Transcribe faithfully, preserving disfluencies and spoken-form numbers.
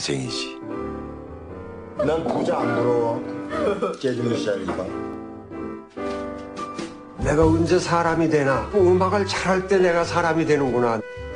인생이지. 난 부자 안 부러워. 재즈는 시작이니까. 내가 언제 사람이 되나? 음악을 잘할 때 내가 사람이 되는구나.